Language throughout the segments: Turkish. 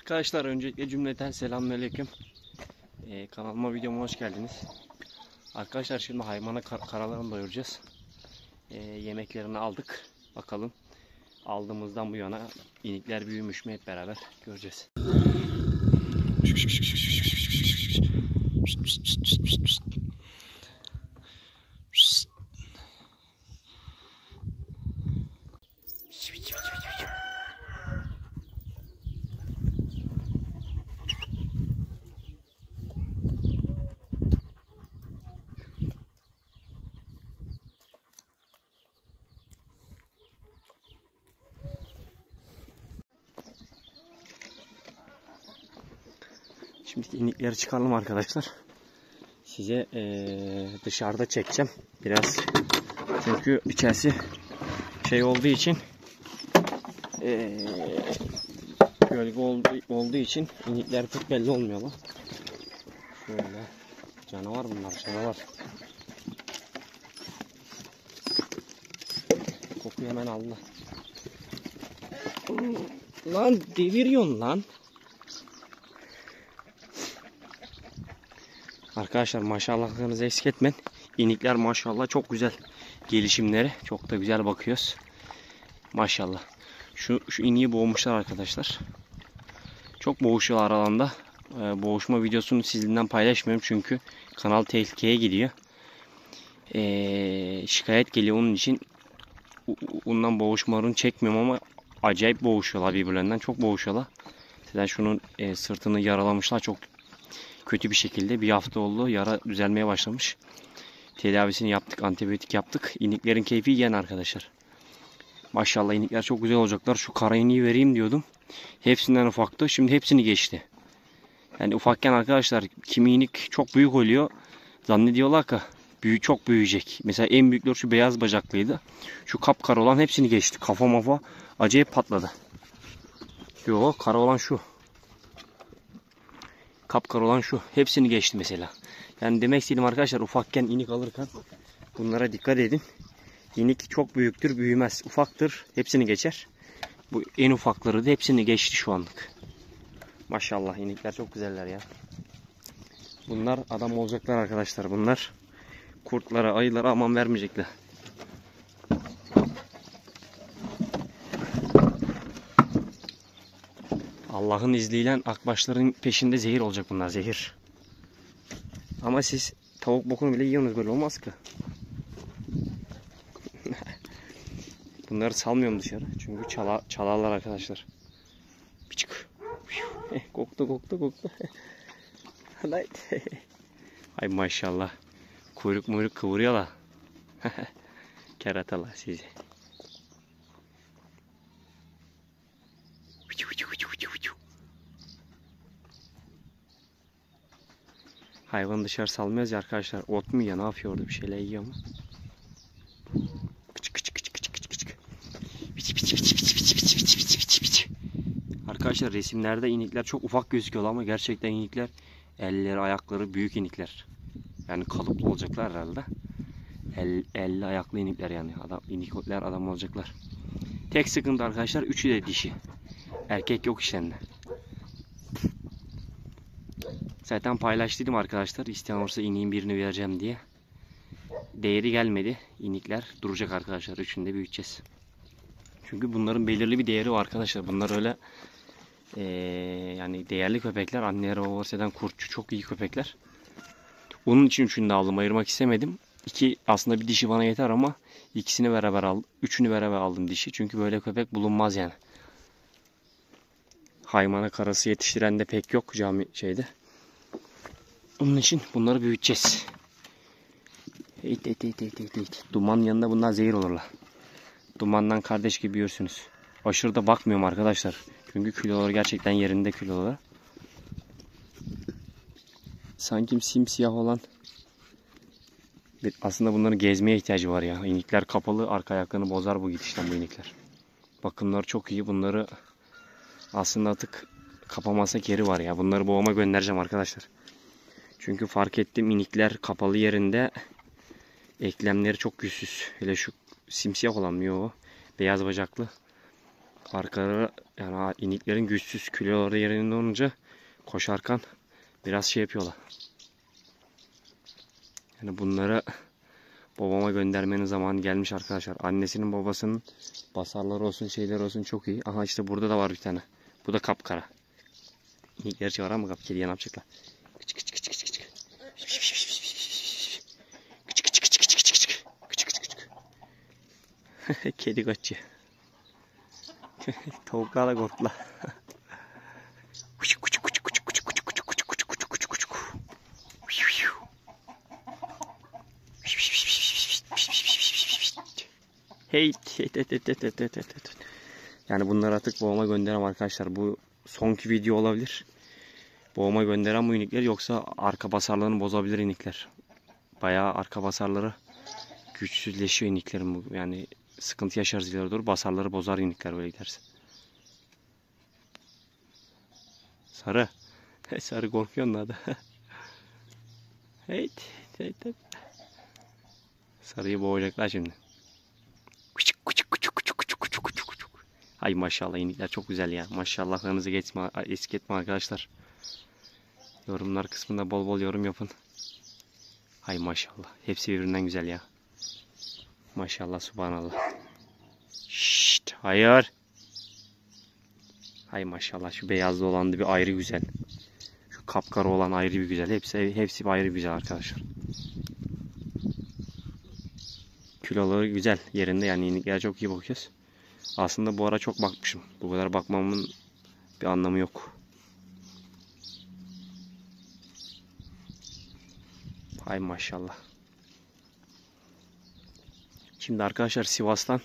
Arkadaşlar öncelikle cümleten selamünaleyküm. Kanalıma, videoma hoş geldiniz. Arkadaşlar şimdi hayvana karalarını doyuracağız. Yemeklerini aldık. Bakalım aldığımızdan bu yana inikler büyümüş mü hep beraber göreceğiz. Şimdi inikleri çıkaralım arkadaşlar. Size dışarıda çekeceğim biraz. Çünkü içerisi şey olduğu için gölge olduğu için inikler pek belli olmuyorlar. Şöyle canavar bunlar, canavar. Kokuyu hemen aldı. Lan deviriyorsun lan. Arkadaşlar maşallahlarınızı eksik etmeyin. İnikler maşallah çok güzel gelişimleri. Çok da güzel bakıyoruz. Maşallah. Şu iniği boğmuşlar arkadaşlar. Çok boğuşuyorlar alanda. Boğuşma videosunu sizinle paylaşmıyorum çünkü kanal tehlikeye gidiyor. Şikayet geliyor onun için. Ondan boğuşmalarını çekmiyorum ama acayip boğuşuyorlar birbirlerinden. Çok boğuşuyorlar. Zaten şunun sırtını yaralamışlar çok kötü bir şekilde. Bir hafta oldu. Yara düzelmeye başlamış. Tedavisini yaptık. Antibiyotik yaptık. İniklerin keyfi yiyen arkadaşlar. Maşallah inikler çok güzel olacaklar. Şu kara iniği vereyim diyordum. Hepsinden ufaktı. Şimdi hepsini geçti. Yani ufakken arkadaşlar kimi inik çok büyük oluyor. Zannediyorlar ki çok büyüyecek. Mesela en büyükler şu beyaz bacaklıydı. Şu kapkara olan hepsini geçti. Kafa mafa acayip patladı. Yok, kara olan şu. Kapkara olan şu. Hepsini geçti mesela. Yani demek istedim arkadaşlar, ufakken inik alırken bunlara dikkat edin. İnik çok büyüktür, büyümez. Ufaktır, hepsini geçer. Bu en ufakları da hepsini geçti şu anlık. Maşallah inikler çok güzeller ya. Bunlar adam olacaklar arkadaşlar. Bunlar kurtlara, ayılara aman vermeyecekler. Allah'ın izniyle akbaşların peşinde zehir olacak bunlar, zehir. Ama siz tavuk bokunu bile yiyorsunuz, böyle olmaz ki. Bunları salmıyorum dışarı çünkü çalarlar arkadaşlar. Bir çık. Koktu. Ay maşallah. Kuyruk kıvırıyorlar. Keratalar sizi. Hayvanı dışarı salmıyoruz ya arkadaşlar. Ot mu ya, ne yapıyor orada, bir şeyler yiyor mu? Arkadaşlar resimlerde inikler çok ufak gözüküyor ama gerçekten inikler elleri ayakları büyük inikler. Yani kalıplı olacaklar herhalde. Elli ayaklı inikler yani. İnikler adam olacaklar. Tek sıkıntı arkadaşlar, üçü de dişi. Erkek yok işlerinde. Zaten paylaştıydım arkadaşlar. İsteyen olursa iniğin birini vereceğim diye. Değeri gelmedi. İnikler duracak arkadaşlar. Üçünü de büyüteceğiz. Çünkü bunların belirli bir değeri var arkadaşlar. Bunlar öyle yani değerli köpekler. Anneleri babasından kurtçu, çok iyi köpekler. Onun için üçünü de aldım. Ayırmak istemedim. Aslında bir dişi bana yeter ama ikisini beraber aldım. Üçünü beraber aldım dişi. Çünkü böyle köpek bulunmaz yani. Haymana karası yetiştiren de pek yok cami şeyde. Onun için bunları büyüteceğiz. Duman yanında bunlar zehir olurlar. Dumandan kardeş gibi yiyorsunuz. Aşırı da bakmıyorum arkadaşlar. Çünkü kiloları gerçekten yerinde kiloları. Sanki simsiyah olan. Aslında bunların gezmeye ihtiyacı var ya. İnikler kapalı, arka ayaklarını bozar bu gidişten bu inikler. Bakımları çok iyi. Bunları aslında atık kapamasak yeri var ya. Bunları boğama göndereceğim arkadaşlar. Çünkü fark ettim, inikler kapalı yerinde eklemleri çok güçsüz. Hele şu simsiyah olan mı o? Beyaz bacaklı. Arkaları yani iniklerin güçsüz kiloları yerinde olunca koşarken biraz şey yapıyorlar. Yani bunları babama göndermenin zamanı gelmiş arkadaşlar. Annesinin babasının basarları olsun şeyler olsun çok iyi. Aha işte burada da var bir tane. Bu da kapkara. Gerçi var ama kediye ne yapacaklar? Küçük küçük küçük küçük. Küçük küçük küçük küçük küçük. Küçük küçük küçük. Kedi kaçıyor. Tavuklar da korktular. Küçük küçük küçük küçük küçük küçük küçük küçük küçük küçük küçük. Hey. Yani bunları artık babama gönderem arkadaşlar. Bu sonki video olabilir. Babama gönderen bu inikler, yoksa arka basarlarını bozabilir inikler. Bayağı arka basarları güçsüzleşiyor iniklerin. Yani sıkıntı yaşarız ileri doğru. Basarları bozar inikler böyle giderse. Sarı. Sarı korkuyorsun da. Hey. Sarıyı boğacaklar şimdi. Küçük küçük küçük küçük küçük küçük küçük küçük. Ay maşallah inikler çok güzel ya. Maşallahlarınızı eksik etme arkadaşlar. Yorumlar kısmında bol bol yorum yapın. Hay maşallah. Hepsi birbirinden güzel ya. Maşallah subhanallah. Şşt, hayır. Hay maşallah, şu beyazlı olan da bir ayrı güzel. Şu kapkara olan ayrı bir güzel. Hepsi bir ayrı bir güzel arkadaşlar. Kiloları güzel yerinde, yani inikler çok iyi bakıyoruz. Aslında bu ara çok bakmışım. Bu kadar bakmamın bir anlamı yok. Hay maşallah. Şimdi arkadaşlar Sivas'tan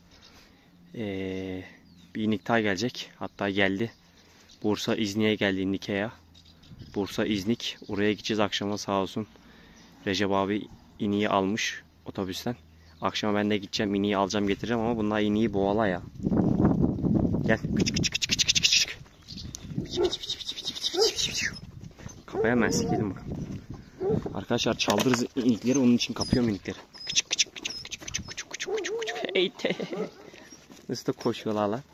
bir inik daha gelecek. Hatta geldi. Bursa İznik'e geldi Nike'ye. Bursa İznik. Oraya gideceğiz akşama, sağ olsun. Recep abi iniği almış otobüsten. Akşama ben de gideceğim, iniği alacağım getireceğim ama bunlar iniği boğala ya. Gel. Küçük küçük küçük küçük küçük. Kafaya hemen sikelim bakalım. Arkadaşlar çaldırırız inikleri, onun için kapıyorum inikleri. Küçük küçük küçük küçük küçük küçük küçük küçük küçük. Eyte. Nasıl da koşuyorlar lan.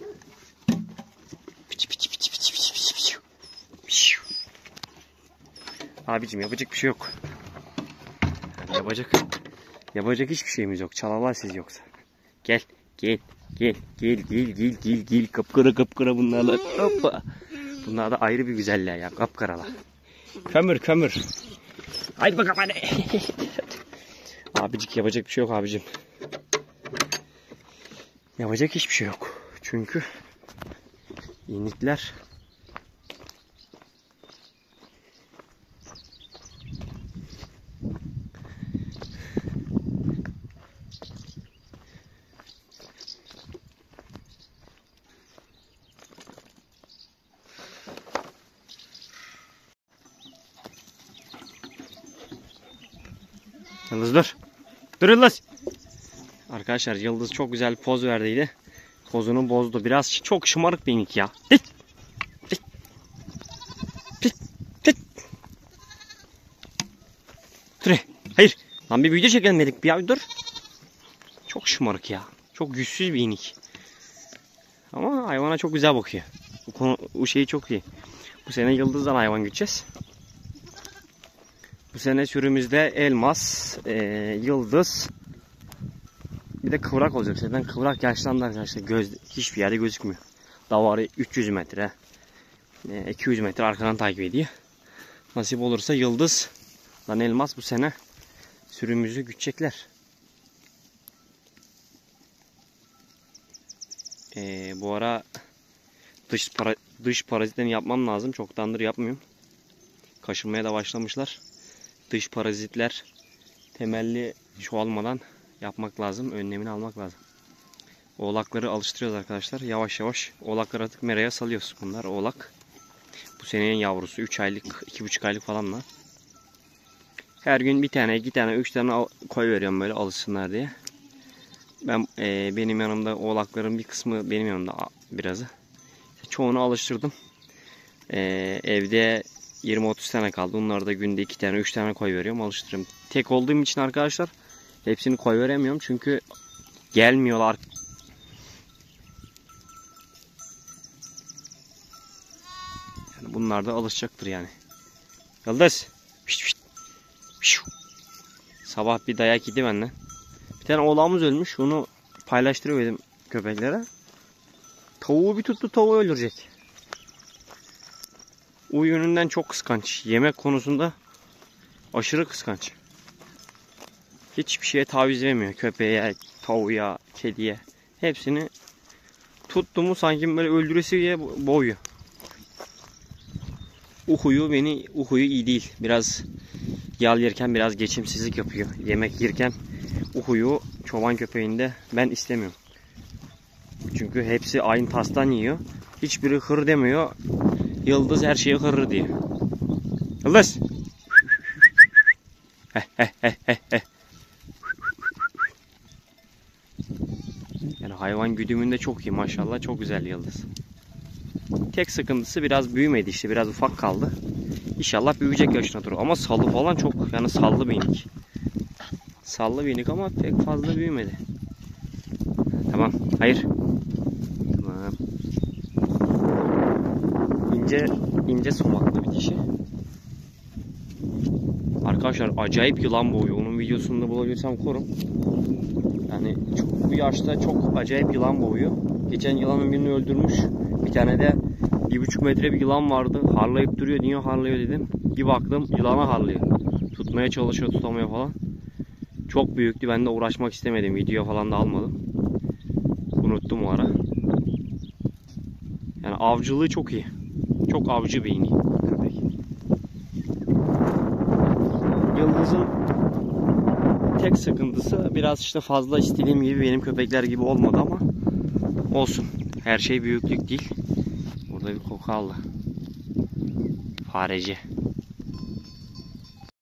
Abicim yapacak bir şey yok. Yani yapacak hiçbir şeyimiz yok. Çalarlar siz yoksa. Gel. Kapkara bunlarla. Hoppa. Bunlar da ayrı bir güzeller ya, kapkaralar. Kömür. Haydi bakalım hadi. Abicik yapacak bir şey yok abicim. Yapacak hiçbir şey yok. Çünkü inikler Yıldız dur. Dur Yıldız. Arkadaşlar Yıldız çok güzel bir poz verdiydi. Pozunu bozdu. Biraz çok şımarık bir inik ya. Dur. Hayır. Lan bir video çekelim dedik. Bir dur. Çok şımarık ya. Çok güçsüz bir inik. Ama hayvana çok güzel bakıyor. Bu şeyi çok iyi. Bu sene Yıldız'dan hayvan güdeceğiz. Bu sene sürümüzde elmas, yıldız, bir de kıvrak olacak. Zaten kıvrak yaşlandı arkadaşlar. Hiçbir yerde gözükmüyor. Davarı 300 metre, 200 metre arkadan takip ediyor. Nasip olursa yıldız, lan elmas bu sene sürümümüzü güdecekler. Bu ara dış parazitlerini yapmam lazım. Çoktandır yapmıyorum. Kaşınmaya da başlamışlar. Dış parazitler temelli çoğalmadan yapmak lazım. Önlemini almak lazım. Oğlakları alıştırıyoruz arkadaşlar. Yavaş yavaş oğlakları artık meraya salıyoruz. Bunlar oğlak. Bu senenin yavrusu. 3 aylık, 2,5 aylık falanlar. Her gün bir tane, 2 tane, 3 tane koy veriyorum böyle alışsınlar diye. Benim yanımda oğlakların bir kısmı benim yanımda birazı. Çoğunu alıştırdım. Evde 20-30 tane kaldı. Onları da günde 2 tane 3 tane koy veriyorum, alıştırıyorum. Tek olduğum için arkadaşlar hepsini koy veremiyorum. Çünkü gelmiyorlar. Bunlar da alışacaktır yani. Yıldız. Pişt, pişt. Pişt. Sabah bir dayak yedi benden. Bir tane oğlağımız ölmüş. Onu paylaştırıyor benim köpeklere. Tavuğu bir tuttu, tavuğu öldürecek. O yönünden çok kıskanç. Yemek konusunda aşırı kıskanç. Hiçbir şeye taviz vermiyor. Köpeğe, tavuğa, kediye. Hepsini tuttu mu sanki böyle öldüresi diye boğuyor. O huyu iyi değil. Biraz yal yerken biraz geçimsizlik yapıyor. Yemek yerken o huyu çoban köpeğinde ben istemiyorum. Çünkü hepsi aynı tastan yiyor. Hiçbiri hır demiyor. Yıldız her şeye hırır diyor. Yıldız. Yani hayvan güdümünde çok iyi maşallah. Çok güzel Yıldız. Tek sıkıntısı biraz büyümedi işte. Biraz ufak kaldı. İnşallah büyüyecek yaşına doğru. Ama salı falan çok, yani sallı bir inik. Sallı bir inik ama pek fazla büyümedi. Tamam. Hayır. Tamam. İnce sumaklı bir dişi. Arkadaşlar acayip yılan boğuyor. Onun videosunu da bulabilirsem korum. Yani çok, bu yaşta çok acayip yılan boğuyor. Geçen yılanın birini öldürmüş. Bir tane de 1,5 metre bir yılan vardı. Harlayıp duruyor. Niye harlıyor dedim. Bir baktım yılana harlıyor. Tutmaya çalışıyor, tutamıyor falan. Çok büyüktü. Ben de uğraşmak istemedim. Video falan da almadım. Unuttum o ara. Yani avcılığı çok iyi. Çok avcı bir inek köpek. Yıldız'ın tek sıkıntısı biraz işte fazla istediğim gibi benim köpekler gibi olmadı ama olsun. Her şey büyüklük değil. Burada bir koku aldı. Fareci.